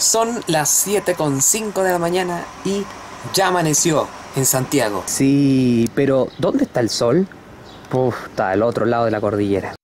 Son las 7:05 de la mañana y ya amaneció en Santiago. Sí, pero ¿dónde está el sol? Uf, está al otro lado de la cordillera.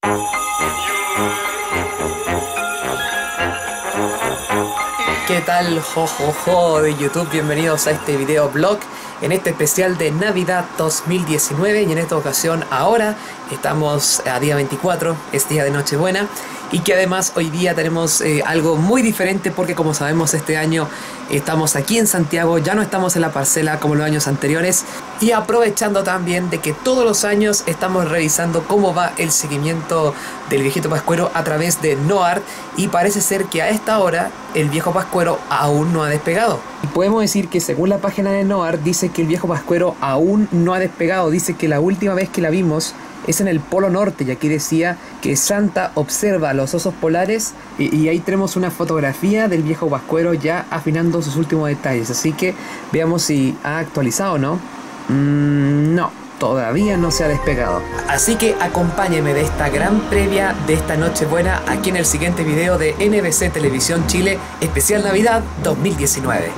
¿Qué tal, jojojo de YouTube? Bienvenidos a este video blog en este especial de Navidad 2019 y en esta ocasión ahora estamos a día 24, es día de Nochebuena y que además hoy día tenemos algo muy diferente porque como sabemos este año estamos aquí en Santiago, ya no estamos en la parcela como los años anteriores y aprovechando también de que todos los años estamos revisando cómo va el seguimiento del viejito pascuero a través de NOARD y parece ser que a esta hora el viejo pascuero aún no ha despegado. Y podemos decir que según la página de NOARD dice que el viejo pascuero aún no ha despegado, dice que la última vez que la vimos es en el Polo Norte y aquí decía que Santa observa a los osos polares y ahí tenemos una fotografía del viejo pascuero ya afinando sus últimos detalles, así que veamos si ha actualizado o no. No, todavía no se ha despegado. Así que acompáñenme de esta gran previa de esta Nochebuena aquí en el siguiente video de NBC Televisión Chile, especial Navidad 2019.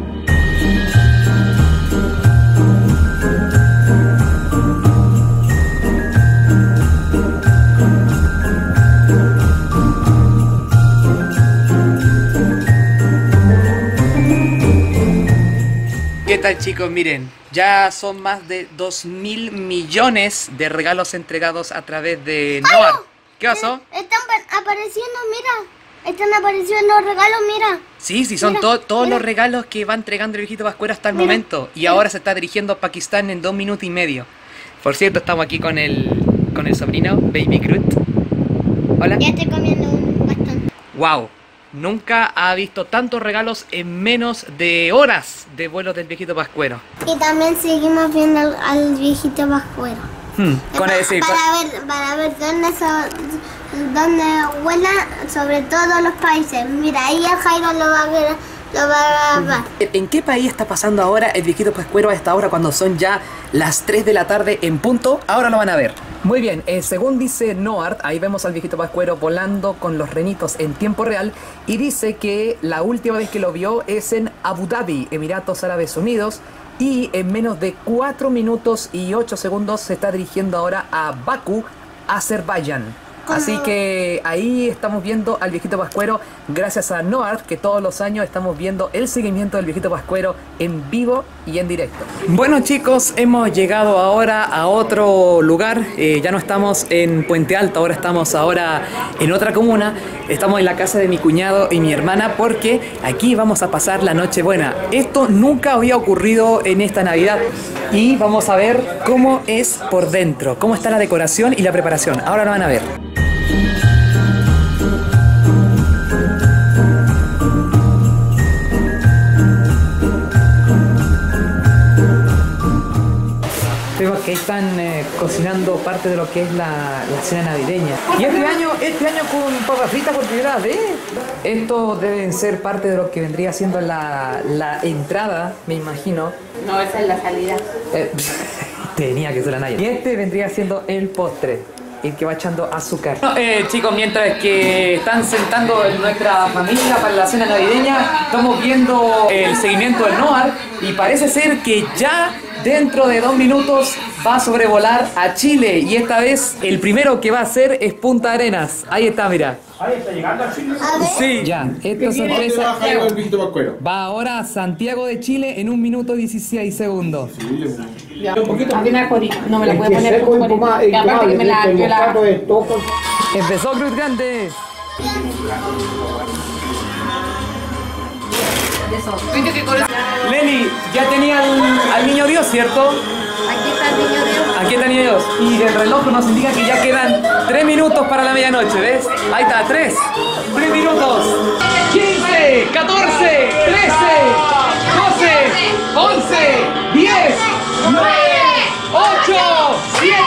¿Qué tal, chicos? Miren, ya son más de 2.000 millones de regalos entregados a través de NOARD. ¿Qué pasó? Están apareciendo, mira. Están apareciendo los regalos, mira. Sí, son todos los regalos que va entregando el viejito pascuero hasta el momento. Y ahora se está dirigiendo a Pakistán en 2 minutos y medio. Por cierto, estamos aquí con el sobrino, Baby Groot. Hola. Ya estoy comiendo un bastón. ¡Wow! Nunca ha visto tantos regalos en menos de horas de vuelo del viejito pascuero. Y también seguimos viendo al viejito pascuero. Para ver dónde vuela, sobre todo los países. Mira, ahí el Jairo lo va a ver. ¿En qué país está pasando ahora el viejito pascuero a esta hora cuando son ya las 3 de la tarde en punto? Ahora lo van a ver. Muy bien, según dice NOARD, ahí vemos al viejito pascuero volando con los renitos en tiempo real y dice que la última vez que lo vio es en Abu Dhabi, Emiratos Árabes Unidos, y en menos de 4 minutos y 8 segundos se está dirigiendo ahora a Bakú, Azerbaiyán. Así que ahí estamos viendo al viejito pascuero gracias a NOARD, que todos los años estamos viendo el seguimiento del viejito pascuero en vivo y en directo. Bueno, chicos, hemos llegado ahora a otro lugar. Ya no estamos en Puente Alto, ahora estamos en otra comuna. Estamos en la casa de mi cuñado y mi hermana porque aquí vamos a pasar la Nochebuena. Esto nunca había ocurrido en esta Navidad y vamos a ver cómo es por dentro, cómo está la decoración y la preparación. Ahora lo van a ver. Vemos que ahí están cocinando parte de lo que es la cena navideña. Y este año con papas fritas por primera vez. Esto deben ser parte de lo que vendría siendo la entrada, me imagino. No, esa es la salida. Tenía que ser la Naya. Y este vendría siendo el postre, el que va echando azúcar. Chicos, mientras que están sentando nuestra familia para la cena navideña, estamos viendo el seguimiento del NOARD y parece ser que ya dentro de 2 minutos va a sobrevolar a Chile y esta vez el primero que va a hacer es Punta Arenas. Ahí está, mira. Ahí está llegando a Chile. Sí, ya, esta sorpresa. Va ahora a Santiago de Chile en 1 minuto 16 segundos. Ya, un poquito. No me la puede poner un poco más. Aparte que me la... Empezó Cruz Grande. Leli, ya tenía al niño Dios, ¿cierto? Aquí está el niño Dios. Aquí está el niño Dios. Y el reloj nos indica que ya quedan 3 minutos para la medianoche, ¿ves? Ahí está, 3 minutos. 15, 14, 13, 12, 11, 10, 9, 8, 7,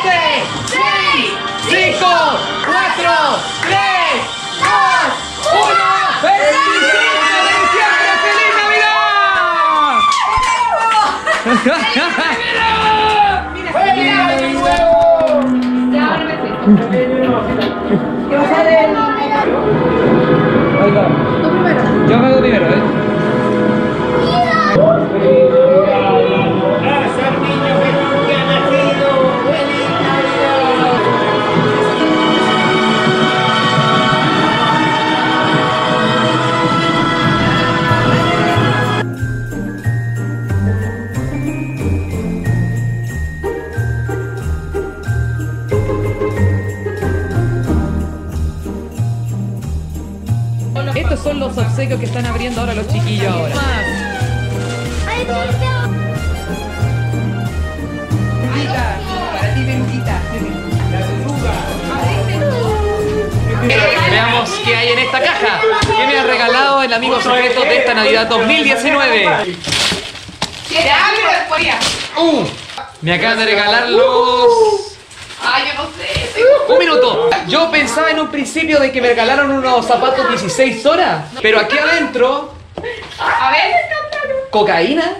6, 5, 4, 3, 2, 1. ¡Feliz Tú primero. Yo me hago primero, Estos son los obsequios que están abriendo ahora los chiquillos ahora. ¡Ay, Peluquita, para ti, Peluquita. Veamos qué hay en esta caja. ¿Qué me ha regalado el amigo secreto de esta Navidad 2019? Me acaban de regalar los... Ay, yo no sé. Un minuto. Yo pensaba en un principio de que me regalaron unos zapatos 16 horas, pero aquí adentro... A ver. ¿Cocaína?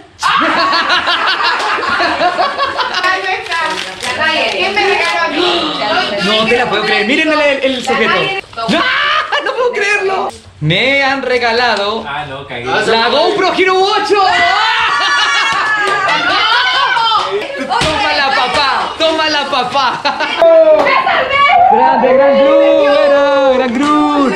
¿Quién me regaló a mí? No te la puedo creer. Miren el sujeto. No puedo creerlo. Me han regalado la GoPro Hero 8. Tómala, papá. Tómala, papá. Grande, gran Groot. Gran Groot.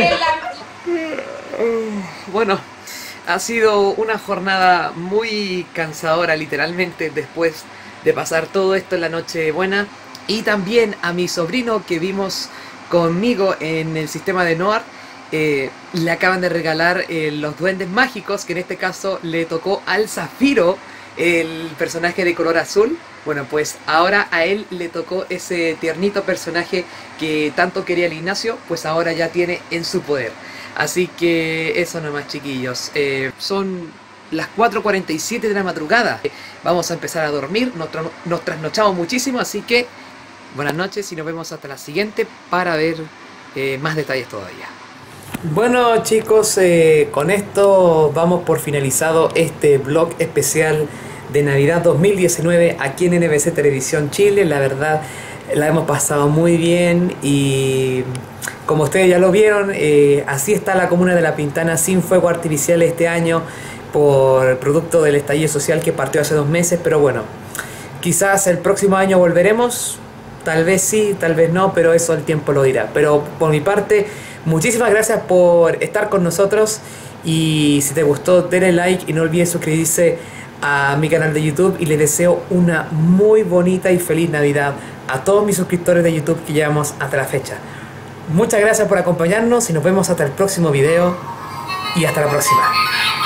Bueno, ha sido una jornada muy cansadora, literalmente, después de pasar todo esto en la Nochebuena. Y también a mi sobrino que vimos conmigo en el sistema de Noar, le acaban de regalar los duendes mágicos, que en este caso le tocó al Zafiro, el personaje de color azul. Bueno, pues ahora a él le tocó ese tiernito personaje que tanto quería el Ignacio, pues ahora ya tiene en su poder. Así que eso nomás, chiquillos. Son las 4:47 de la madrugada. Vamos a empezar a dormir, nos trasnochamos muchísimo, así que buenas noches y nos vemos hasta la siguiente para ver más detalles todavía. Bueno, chicos, con esto vamos por finalizado este vlog especial de Navidad 2019 aquí en NBC Televisión Chile. La verdad, la hemos pasado muy bien y como ustedes ya lo vieron, así está la comuna de La Pintana sin fuego artificial este año por producto del estallido social que partió hace 2 meses, pero bueno, quizás el próximo año volveremos, tal vez sí, tal vez no, pero eso el tiempo lo dirá. Pero por mi parte, muchísimas gracias por estar con nosotros y si te gustó, denle like y no olvides suscribirse a mi canal de YouTube y les deseo una muy bonita y feliz Navidad a todos mis suscriptores de YouTube que llevamos hasta la fecha. Muchas gracias por acompañarnos y nos vemos hasta el próximo video y hasta la próxima.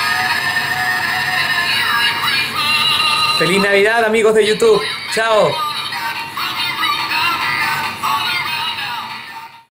¡Feliz Navidad, amigos de YouTube! ¡Chao!